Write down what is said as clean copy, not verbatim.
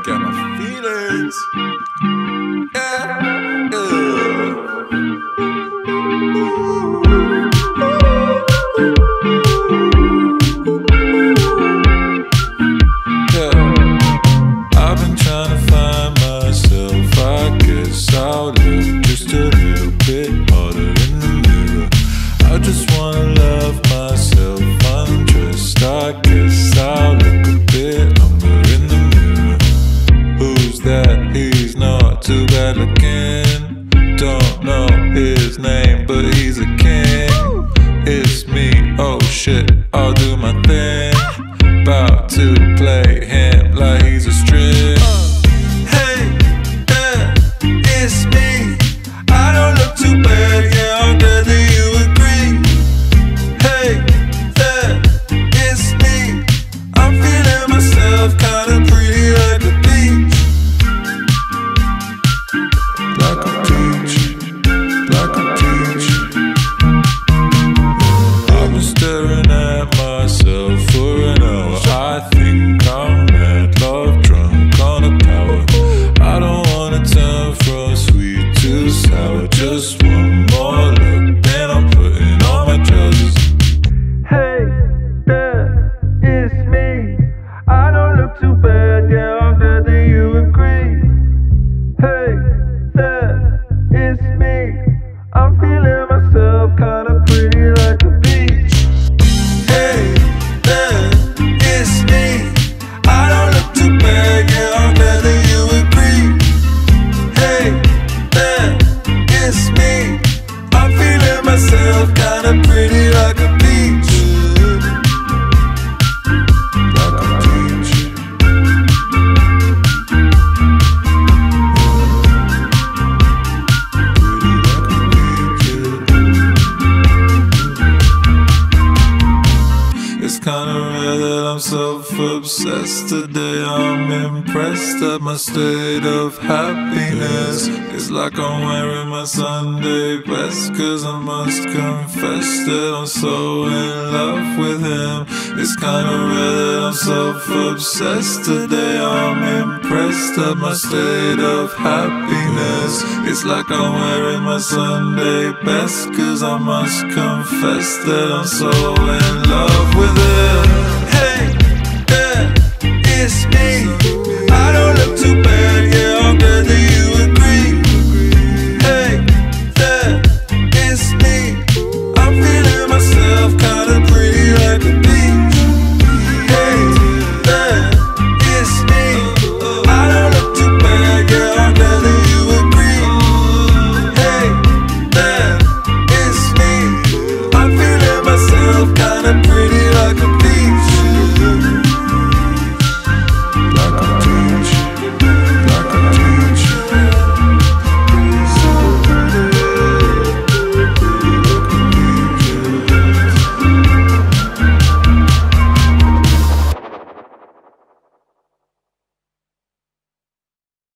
got my feelings. Yeah, I've been trying to find myself. I guess I'll look just a little bit harder in the mirror. I just wanna love myself undressed. I guess I'll look a bit longer in the mirror. Who's that? He's not too bad looking. Don't know his name, but he's a king. It's me, oh shit, I'll do my thing. About to play him like he's a string. Hey, yeah, it's me. I don't look too bad, yeah, I'm glad that you agree. Hey, yeah, it's me. I'm feeling myself kinda pretty like a peach. Like a peach, like a peach. I've been staring at myself for an hour. I think I'm mad, love drunk on a tower. I don't wanna turn from sweet to sour. Just one more look, then I'm putting on my trousers. Hey, yeah, it's me. I don't look too bad, yeah, I'm glad that you agree. Hey, yeah, it's me. I'm feeling myself kinda pretty like a beach. Hey, yeah, it's me. I don't look too bad, yeah, I'm glad that you agree. Hey, yeah, it's me. I'm feeling myself kinda pretty like a beach. Like a beach. It's kinda rare that I'm self-obsessed. Today I'm impressed at my state of happiness. It's like I'm wearing my Sunday best, cause I must confess that I'm so in love with him. It's kinda rare that I'm self-obsessed. Today I'm impressed at my state of happiness. It's like I'm wearing my Sunday best, cause I must confess that I'm so in love with him.